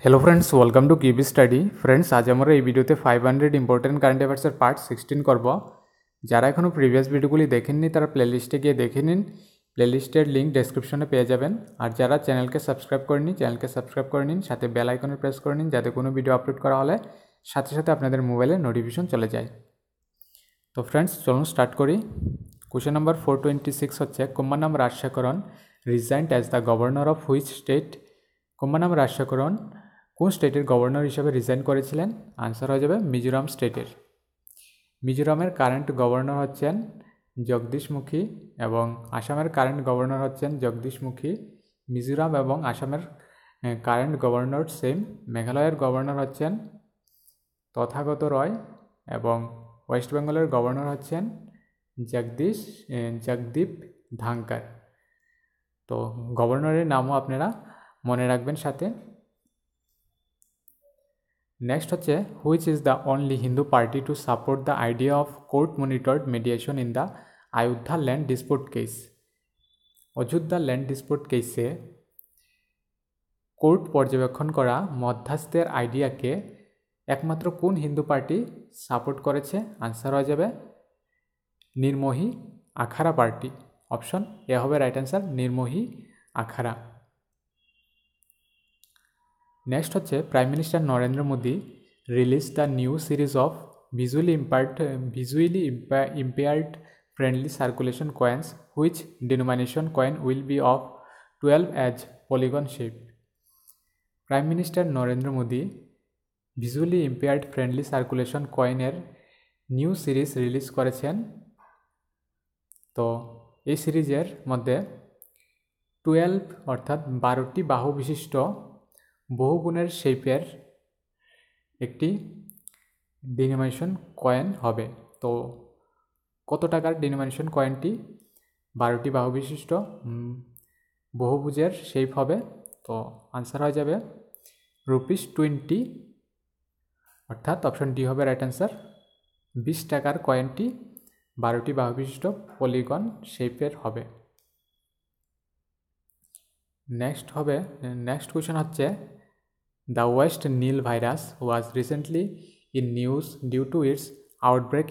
Hello friends welcome to किबी study friends आज আমরা এই ভিডিওতে 500 ইম্পর্টেন্ট কারেন্ট অ্যাফেয়ার্সের পার্ট 16 করব। যারা এখনো প্রিভিয়াস ভিডিওগুলি দেখেননি তারা প্লেলিস্টে গিয়ে দেখে নিন, প্লেলিস্টের লিঙ্ক ডেসক্রিপশনে পেয়ে যাবেন। আর যারা চ্যানেলকে সাবস্ক্রাইব করেননি চ্যানেলকে সাবস্ক্রাইব করে নিন, সাথে বেল আইকনে প্রেস করে নিন যাতে কোনো ভিডিও আপলোড করা হলে সাথে সাথে আপনাদের মোবাইলে নোটিফিকেশন চলে যায়। তো ফ্রেন্ডস চলুন স্টার্ট করি। কোশ্চেন নাম্বার 426 হচ্ছে Kummanam Rajasekharan resigned as the governor of which state. Kummanam Rajasekharan কোন স্টেটের গভর্নর হিসেবে রিজাইন করেছিলেন? আনসার হয়ে যাবে মিজোরাম স্টেটের। মিজোরামের কারেন্ট গভর্নর হচ্ছেন জগদীশ মুখী এবং আসামের কারেন্ট গভর্নর হচ্ছেন জগদীশ মুখী। মিজোরাম এবং আসামের কারেন্ট গভর্নর সেম। মেঘালয়ের গভর্নর হচ্ছেন তথাগত রয় এবং ওয়েস্ট বেঙ্গলের গভর্নর হচ্ছেন জগদীপ ধাঙ্কার। তো গভর্নরের নামও আপনারা মনে রাখবেন সাথে। নেক্সট হচ্ছে which is the only Hindu party to support the idea of court monitored mediation in the Ayodhya land dispute case. Ayodhya land dispute কেসে কোর্ট পর্যবেক্ষণ করা মধ্যস্থের আইডিয়াকে একমাত্র কোন হিন্দু পার্টি সাপোর্ট করেছে? আনসার হয়ে যাবে Nirmohi Akhara party. Option A হবে right answer, Nirmohi Akhara. Next হচ্ছে prime minister Narendra Modi release the new series of visually impaired friendly circulation coins which denomination coin will be of 12 edge polygon shape। Prime minister Narendra Modi visually impaired friendly circulation কয়েনের new series release করেছেন। তো এই সিরিজের মধ্যে 12 অর্থাৎ 12টি বাহু বিশিষ্ট বহুগুণের শেপের একটি ডিনোমিনেশন কয়েন হবে। তো কত টাকার ডিনোমিনেশন কয়েনটি? 12টি বাহু বিশিষ্ট বহুভুজের শেপ হবে। তো আনসার হয়ে যাবে ₹20, অর্থাৎ অপশন ডি হবে রাইট অ্যান্সার। 20 টাকার কয়েনটি 12টি বাহু বিশিষ্ট পলিগন শেপের হবে। নেক্সট কোয়েশ্চেন হচ্ছে the West Nile virus was recently in news due to its outbreak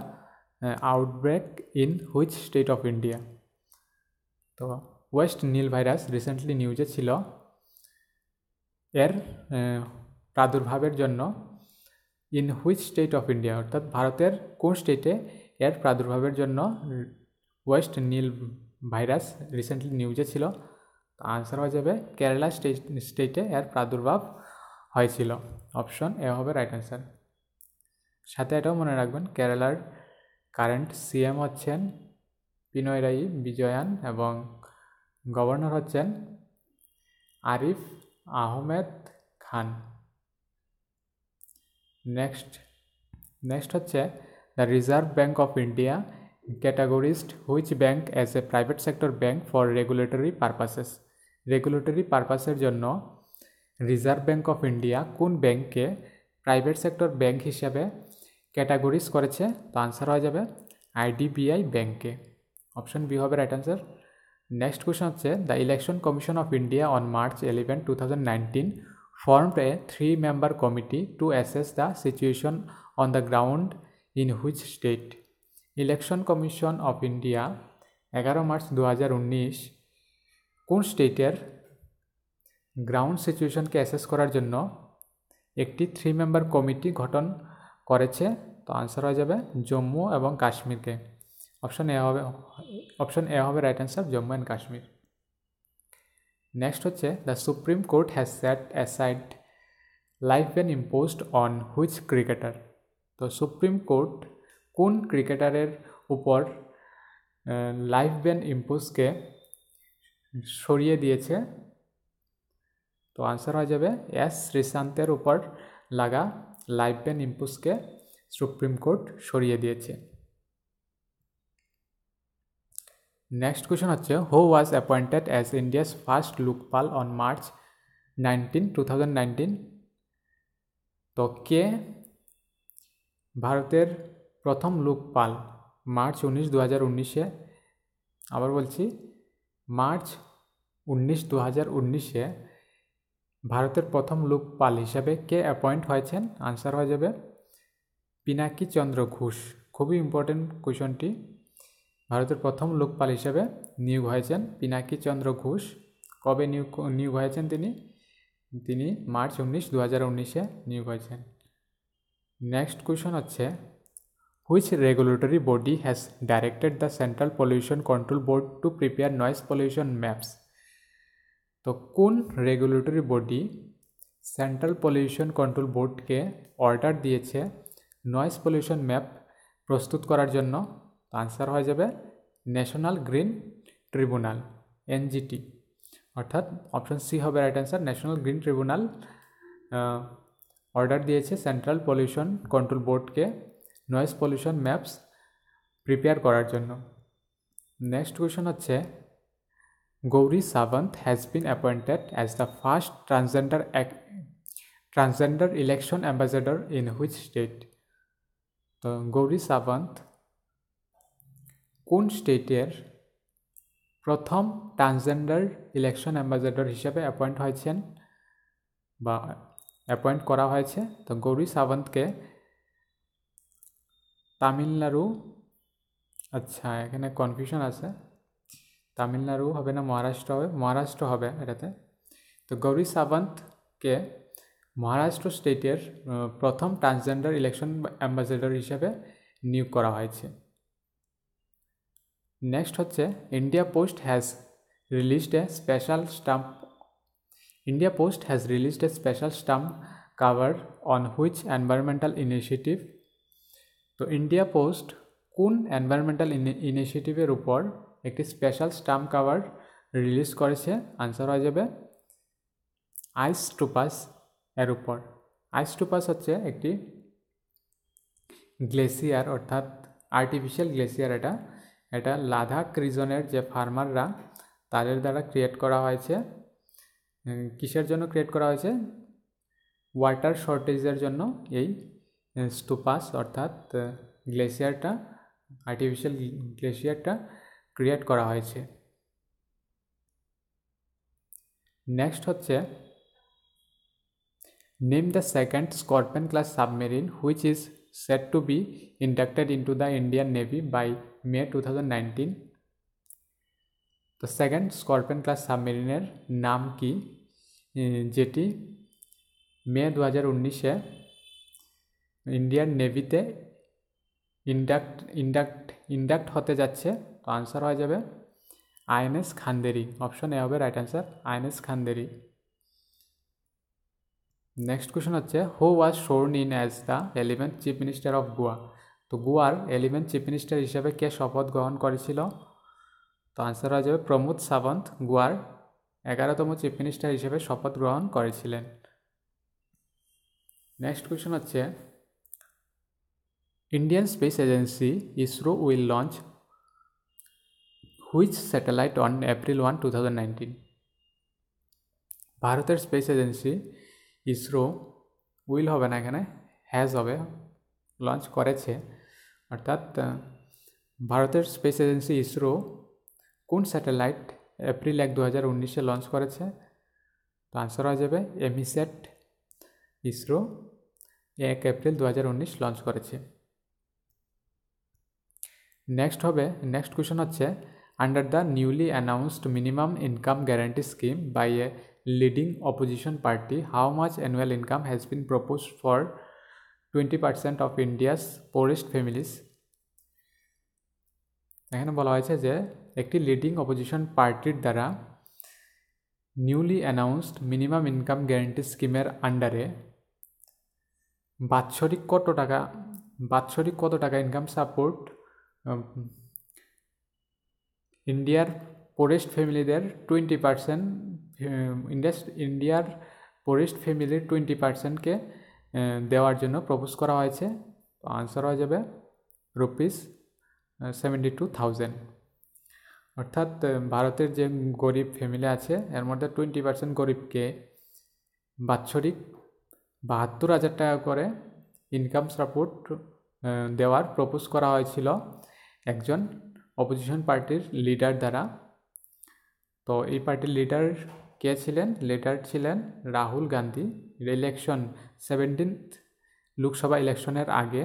in which state of India. তো ওয়েস্ট নীল ভাইরাস রিসেন্টলি নিউজে ছিল এর প্রাদুর্ভাবের জন্য in which state of India, অর্থাৎ ভারতের কোন স্টেটে এর প্রাদুর্ভাবের জন্য ওয়েস্ট নীল ভাইরাস রিসেন্টলি নিউজে ছিল? আনসার হয়ে যাবে কেরালা স্টেটে এর প্রাদুর্ভাব হয়েছিল। অপশন এ হবে রাইট অ্যান্সার। সাথে এটাও মনে রাখবেন কেরালার কারেন্ট সিএম হচ্ছেন পিনারাই বিজয়ান এবং গভর্নর হচ্ছেন আরিফ আহমেদ খান। নেক্সট হচ্ছে the Reserve Bank of India categorised which bank as a private sector bank for regulatory purposes. Regulatory পারপাসের জন্য রিজার্ভ ব্যাঙ্ক অফ ইন্ডিয়া কোন ব্যাঙ্ককে প্রাইভেট সেক্টর ব্যাঙ্ক হিসাবে ক্যাটাগরিজ করেছে? তো আনসার হয়ে যাবে আইডিবিআই ব্যাঙ্কে। অপশন বি হবে রাইট অ্যান্সার। নেক্সট কোয়েশ্চন হচ্ছে the Election Commission of India on March 11, 2019 formed a 3-member committee to assess the situation on the ground in which state। Election Commission of India 11 March 2019 কোন স্টেটের ground সিচুয়েশনকে assess করার জন্য একটি 3-মেম্বার committee গঠন করেছে? তো answer হয়ে যাবে জম্মু এবং কাশ্মীরকে। অপশন এ হবে right answer, Jammu and Kashmir. Next হচ্ছে the Supreme Court has set aside life ban imposed on which cricketer. তো সুপ্রিম কোর্ট কোন ক্রিকেটারের উপর লাইফ ব্যান ইম্পোজকে সরিয়ে দিয়েছে? তো আনসার হয়ে যাবে এস শ্রীশান্তের উপর লাগা লাইফ ব্যান ইম্পোজকে সুপ্রিম কোর্ট সরিয়ে দিয়েছে। নেক্সট কোয়েশ্চন হচ্ছে who was appointed as India's first Lokpal on March 19, 2019। তো কে ভারতের প্রথম লোকপাল মার্চ 19, 2019-এ, আবার বলছি মার্চ 19, 2019-এ ভারতের প্রথম লোকপাল হিসাবে কে অ্যাপয়েন্ট হয়েছেন? আনসার হয়ে যাবে পিনাকি চন্দ্র ঘোষ। খুবই ইম্পর্টেন্ট কোয়েশনটি। ভারতের প্রথম লোকপাল হিসাবে নিয়োগ হয়েছেন পিনাকি চন্দ্র ঘোষ। কবে নিয়োগ হয়েছেন তিনি মার্চ 19, 2019-এ নিয়োগ হয়েছেন। নেক্সট কোয়েশন হচ্ছে which regulatory body has directed the Central Pollution Control Board to prepare noise pollution maps? তো কোন regulatory body Central Pollution Control বোর্ডকে অর্ডার দিয়েছে নয়েজ পলিউশন ম্যাপ প্রস্তুত করার জন্য? আনসার হয়ে যাবে ন্যাশনাল গ্রিন ট্রিব্যুনাল, এনজিটি। অর্থাৎ অপশন সি হবে right answer. National Green Tribunal order দিয়েছে সেন্ট্রাল পলিউশন কন্ট্রোল বোর্ডকে নয়েজ পলিউশন ম্যাপস প্রিপেয়ার করার জন্য। নেক্সট কোয়েশন হচ্ছে Gauri Sawant has been appointed as the first transgender election ambassador in which state? তো গৌরী সাবন্ত কোন স্টেটের প্রথম ট্রান্সজেন্ডার ইলেকশন অ্যাম্বাসেডর হিসেবে অ্যাপয়েন্ট হয়েছেন বা অ্যাপয়েন্ট করা হয়েছে? তো গৌরী সাবন্তকে তামিলনাড়ু, আচ্ছা এখানে কনফিউশন আছে, তামিলনাড়ু হবে না মহারাষ্ট্র হবে এটাতে। তো গৌরী সাবন্তকে মহারাষ্ট্র স্টেটের প্রথম ট্রান্সজেন্ডার ইলেকশন অ্যাম্বাসেডর হিসেবে নিয়োগ করা হয়েছে। নেক্সট হচ্ছে India Post has released a special stamp cover on which environmental initiative? তো ইন্ডিয়া পোস্ট কোন এনভায়রনমেন্টাল ইনিশিয়েটিভের উপর একটি স্পেশাল স্টাম্প কাভার রিলিজ করেছে? আনসার হয়ে যাবে আইস টুপাস এর উপর। আইস টুপাস হচ্ছে একটি গ্লেসিয়ার, অর্থাৎ আর্টিফিশিয়াল গ্লেসিয়ার। এটা লাদাখ রিজনের যে ফার্মাররা তাদের দ্বারা ক্রিয়েট করা হয়েছে। কিসের জন্য ক্রিয়েট করা হয়েছে? ওয়াটার শর্টেজের জন্য এই স্টুপাস অর্থাৎ গ্লেসিয়ারটা, আর্টিফিশিয়াল গ্লেসিয়ারটা ক্রিয়েট করা হয়েছে। নেক্সট হচ্ছে name the second Scorpion class submarine which is set to be inducted into the Indian Navy by May 2019? তো সেকেন্ড স্করপিয়ন ক্লাস সাবমেরিনের নাম কি যেটি মে 2019-এ ইন্ডিয়ান নেভিতে ইন্ডাক্ট হতে যাচ্ছে? তো আনসার হয়ে যাবে আইএনএস খান্দেরি। অপশন এ হবে right answer, INS Khanderi. Next question হচ্ছে who was sworn in as the 11th chief minister of Goa? তো গোয়ার 11th চিফ মিনিস্টার হিসেবে কে শপথ গ্রহণ করেছিল? তো আনসার হয়ে যাবে প্রমোদ সাবন্ত গোয়ার 11তম চিফ মিনিস্টার হিসেবে শপথ গ্রহণ করেছিলেন। নেক্সট কোয়েশন হচ্ছে Indian space agency ISRO will launch which satellite on April 1, 2019? ভারতের স্পেস এজেন্সি ইসরো উইল হবে না, এখানে হ্যাজ হবে, লঞ্চ করেছে। অর্থাৎ ভারতের স্পেস এজেন্সি ইসরো কোন স্যাটেলাইট এপ্রিল 1, 2019-এ লঞ্চ করেছে? তো আনসার হয়ে যাবে এমিস্যাট। ইসরো 1 এপ্রিল 2019 লঞ্চ করেছে। নেক্সট কোয়েশন হচ্ছে under the newly announced minimum income guarantee scheme by a leading opposition party how much annual income has been proposed for 20% of India's poorest families? এখানে বলা হয়েছে যে একটি leading opposition পার্টির দ্বারা newly announced minimum income guarantee স্কিমের আন্ডারে বাৎসরিক কত টাকা ইনকাম সাপোর্ট ইন্ডিয়ার পোরেস্ট ফ্যামিলিদের 20%, ইন্ডিয়ার পোরেস্ট ফ্যামিলির 20%কে দেওয়ার জন্য প্রপোজ করা হয়েছে? তো আনসার হয়ে যাবে ₹72,000। অর্থাৎ ভারতের যে গরিব ফ্যামিলি আছে এর মধ্যে 20% গরিবকে বাৎসরিক 72,000 টাকা করে ইনকাম সাপোর্ট দেওয়ার প্রপোজ করা হয়েছিল একজন অপোজিশন পার্টির লিডার দ্বারা। তো এই পার্টির লিডার কে ছিলেন? লিডার ছিলেন রাহুল গান্ধী। ইলেকশন 17th লোকসভা ইলেকশনের আগে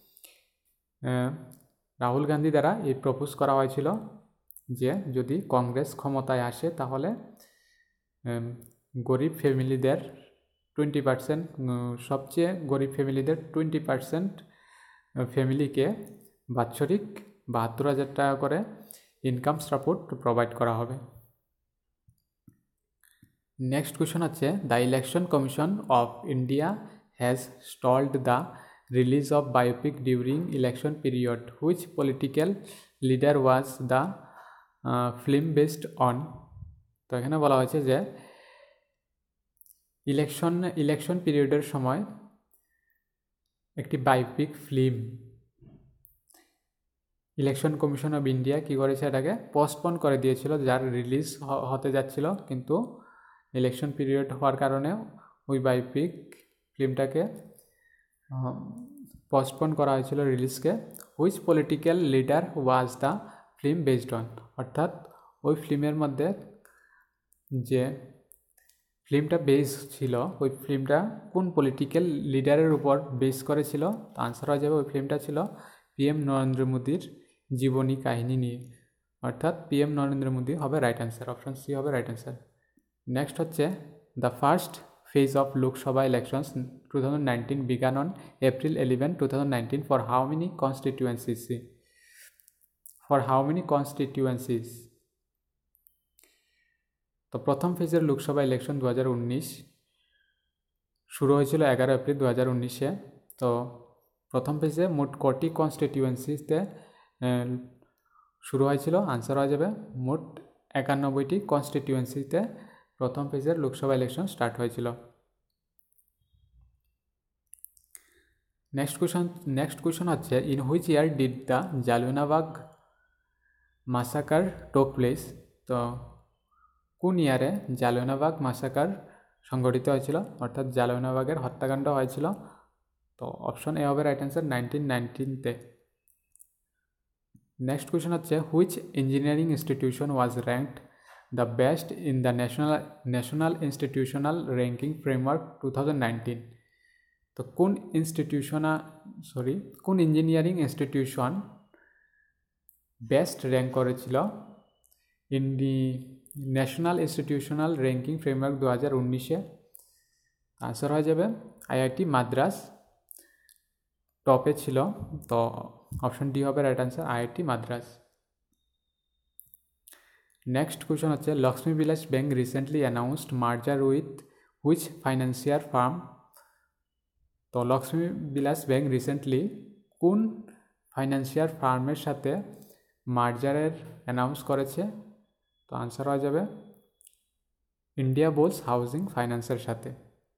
রাহুল গান্ধী দ্বারা এই প্রপোজ করা হয়েছিল যে যদি কংগ্রেস ক্ষমতায় আসে তাহলে গরিব ফ্যামিলিদের 20%, সবচেয়ে গরিব ফ্যামিলিদের 20% ফ্যামিলিকে বাৎসরিক 72,000 টাকা করে ইনকাম সাপোর্ট প্রোভাইড করা হবে। নেক্সট কোয়েশন হচ্ছে, the Election Commission of India has stalled the release of biopic during election period, which political leader was the film based on. তো এখানে বলা হয়েছে যে ইলেকশন পিরিয়ডের সময় একটি biopic film Election Commission of India কী করেছে, এটাকে পোস্টপোন করে দিয়েছিল, যার রিলিজ হতে যাচ্ছিল, কিন্তু ইলেকশন পিরিয়ড হওয়ার কারণে ওই বায়োপিক ফিল্মটাকে পোস্টপোন করা হয়েছিল রিলিজকে। Which political leader was the film based on, অর্থাৎ ওই ফিল্মের মধ্যে যে ফিল্মটা বেস ছিল, ওই ফিল্মটা কোন পলিটিক্যাল লিডারের উপর বেস করেছিল। তো আনসার হয়ে যাবে ওই ফিল্মটা ছিল PM নরেন্দ্র মোদীর জীবনী কাহিনী নিয়ে, অর্থাৎ PM নরেন্দ্র মোদী হবে রাইট অ্যান্সার, অপশন সি হবে রাইট অ্যান্সার। নেক্সট হচ্ছে, the first phase of Lok Sabha elections 2019 began on April 11, 2019 for how many constituencies? For how many constituencies? তো প্রথম ফেজের লোকসভা ইলেকশন 2019 শুরু হয়েছিল 11 এপ্রিল 2019-এ। তো প্রথম ফেজে মোট কটি কনস্টিটিউয়েন্সিতে শুরু হয়েছিল, আনসার হয়ে যাবে মোট 91টি কনস্টিটিউয়েন্সিতে প্রথম ফেজের লোকসভা ইলেকশন স্টার্ট হয়েছিল। নেক্সট কোয়েশন হচ্ছে, in which year did the Jallianwala Bagh massacre take place. তো কোন ইয়ারে জালিয়ানওয়ালাবাগ মাসাকার সংঘটিত হয়েছিল, অর্থাৎ জালিয়ানওয়ালাবাগের হত্যাকাণ্ড হয়েছিল। তো অপশন এ হবে রাইট অ্যান্সার, 1919-তে। নেক্সট কোয়েশন হচ্ছে, which engineering institution was ranked the best in the National Institutional Ranking Framework 2019। তো কোন ইঞ্জিনিয়ারিং ইনস্টিটিউশন বেস্ট র্যাঙ্ক করেছিল in the National Institutional Ranking Framework 2019-এ। আনসার হয়ে যাবে IIT মাদ্রাস টপে ছিল। তো অপশন ডি হবে right answer, IIT Madras. Next question হচ্ছে, Lakshmi Vilas Bank recently announced merger with which financial firm. তো লক্ষ্মী বিলাস ব্যাংক রিসেন্টলি কোন ফাইন্যান্সিয়াল ফার্মের সাথে মার্জারের অ্যানাউন্স করেছে। তো আনসার হয়ে যাবে ইন্ডিয়া বুলস হাউজিং ফাইন্যান্সের সাথে।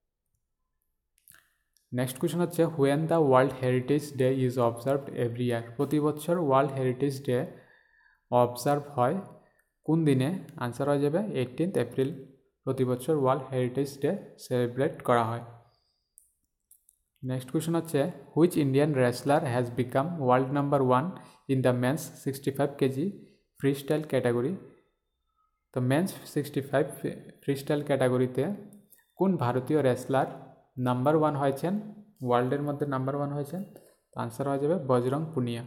নেক্সট কোয়েশন হচ্ছে, when the World Heritage Day is observed every year. প্রতি বছর ওয়ার্ল্ড হেরিটেজ ডে অবজার্ভ হয় কোন দিনে। আনসার হয়ে যাবে 18 এপ্রিল। প্রতি বছর ওয়ার্ল্ড হেরিটেজ ডে সেলিব্রেট করা হয়। নেক্সট কোয়েশন হচ্ছে, which Indian wrestler has become world number 1 in the men's 65 kg free style category. তো মেন্স 65 ফ্রি স্টাইল ক্যাটাগরিতে কোন ভারতীয় রেসলার নাম্বার 1 হয়েছেন, ওয়ার্ল্ডের মধ্যে নাম্বার 1 হয়েছেন। তো আনসার হয়ে যাবে বজরং পুনিয়া।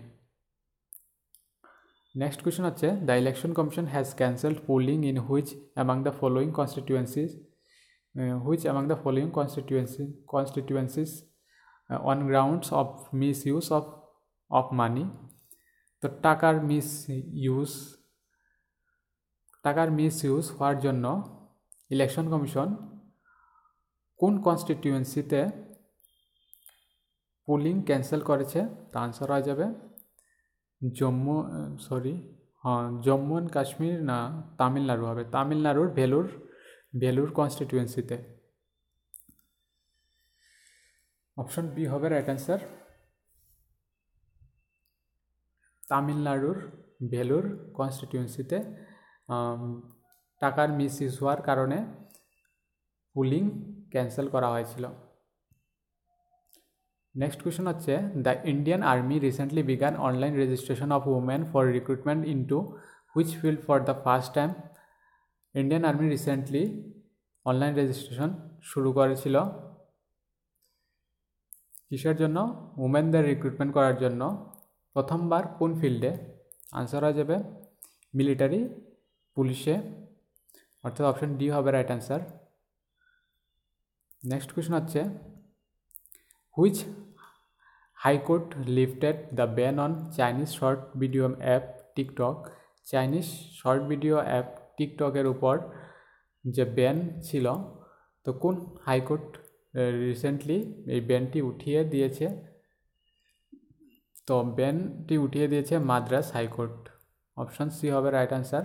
নেক্সট কোয়েশন হচ্ছে, the Election Commission has cancelled polling in which among the following constituencies on grounds of misuse of money. তো টাকার মিস ইউজ হওয়ার জন্য ইলেকশন কমিশন কোন কনস্টিটিউয়েন্সিতে পোলিং ক্যান্সেল করেছে। তো আনসার হয়ে যাবে জম্মু অ্যান্ড কাশ্মীর না তামিলনাড়ু হবে, তামিলনাড়ুর ভেলুর কনস্টিটিউয়েন্সিতে। অপশন বি হবে রাইট অ্যান্সার, তামিলনাড়ুর ভেলুর কনস্টিটিউয়েন্সিতে টাকার মিস ইউজ হওয়ার কারণে পোলিং ক্যান্সেল করা হয়েছিল। নেক্সট কোয়েশন হচ্ছে, the Indian Army recently began online registration of women for recruitment into which field for the first time. Indian Army recently online registration শুরু করেছিল? কিসের জন্য? উমেনদের রিক্রুটমেন্ট করার জন্য। প্রথমবার কোন ফিল্ডে? আনসার হয়ে যাবে মিলিটারি, পুলিশে, অর্থাৎ অপশন ডি হবে রাইট অ্যান্সার। নেক্সট কোয়েশ্চন হচ্ছে which High Court lifted the ban on Chinese short video app TikTok? Chinese short video app টিকটকের উপর যে ব্যান ছিল, তো কোন হাইকোর্ট রিসেন্টলি এই ব্যানটি উঠিয়ে দিয়েছে? তো ব্যানটি উঠিয়ে দিয়েছে মাদ্রাজ হাইকোর্ট। অপশন সি হবে রাইট অ্যান্সার।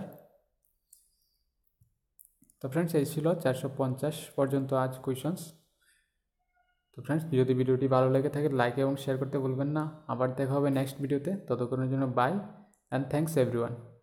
তো ফ্রেন্ডস এই ছিল 450 পর্যন্ত আজ কোয়েশনস। তো ফ্রেন্ডস যদি ভিডিওটি ভালো লেগে থাকে লাইক এবং শেয়ার করতে ভুলবেন না। আবার দেখা হবে নেক্সট ভিডিওতে, ততক্ষণের জন্য বাই অ্যান্ড থ্যাঙ্কস এভরিওয়ান।